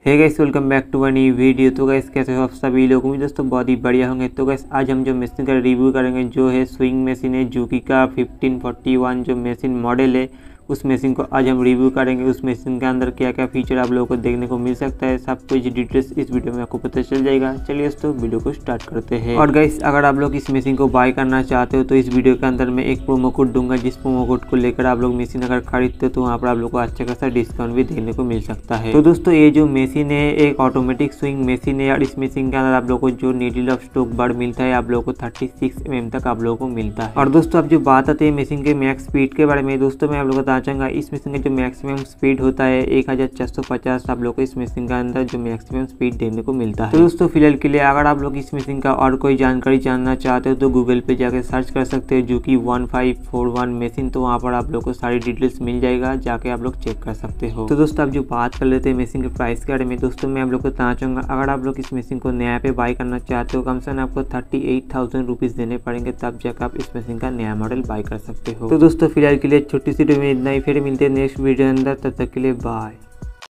Hey guys, welcome back to new video. तो guys कैसे हो आप सभी लोग? उम्मीद दोस्तों बहुत ही बढ़िया होंगे। तो गाइस आज हम जो मशीन का रिव्यू करेंगे जो है स्विंग मशीन है जुकी का 1541 जो मशीन मॉडल है, उस मशीन को आज हम रिव्यू करेंगे। उस मशीन के अंदर क्या क्या फीचर आप लोगों को देखने को मिल सकता है, सब कुछ डिटेल्स इस वीडियो में आपको पता चल जाएगा। चलिए दोस्तों वीडियो को स्टार्ट करते हैं। और गाइस अगर आप लोग इस मशीन को बाय करना चाहते हो तो इस वीडियो के अंदर मैं एक प्रोमो कोड दूंगा, जिस प्रोमो कोड को लेकर आप लोग मशीन अगर खरीदते हो तो वहाँ पर आप लोग को अच्छा खासा डिस्काउंट भी देखने को मिल सकता है। तो दोस्तों ये जो मशीन है एक ऑटोमेटिक स्विंग मशीन है और इस मशीन के अंदर आप लोग को जो नीडल ऑफ स्ट्रोक बार मिलता है आप लोग को 36 mm तक आप लोगों को मिलता है। और दोस्तों अब जो बात आती है मशीन के मैक्स स्पीड के बारे में, दोस्तों मैं आप लोग को बताना चाहूँगा इस मशीन जो मैक्सिमम स्पीड होता है 1450 आप लोग को इस मशीन के अंदर जो मैक्सिमम स्पीड देखने को मिलता है। तो दोस्तों फिलहाल के लिए अगर आप लोग इस मशीन का और कोई जानकारी जानना चाहते हो तो गूगल पे जाकर सर्च कर सकते हो जो कि 1541 मशीन, तो वहाँ पर आप लोग को सारी डिटेल्स मिल जाएगा, जाके आप लोग चेक कर सकते हो। तो दोस्तों अब जो बात कर लेते हैं मशीन के प्राइस के बारे में, दोस्तों मैं आप लोग को बताना चाहूँगा अगर आप लोग इस मशीन को नया पे बाय करना चाहते हो कम से कम आपको 38,000 रुपीज़ देने पड़ेंगे, तब जाकर आप इस मशीन का नया मॉडल बाय कर सकते हो। तो दोस्तों फिलहाल के लिए छोटी सी वीडियो में इतना ही, फिर मिलते हैं नेक्स्ट वीडियो अंदर, तब तक के लिए बाय।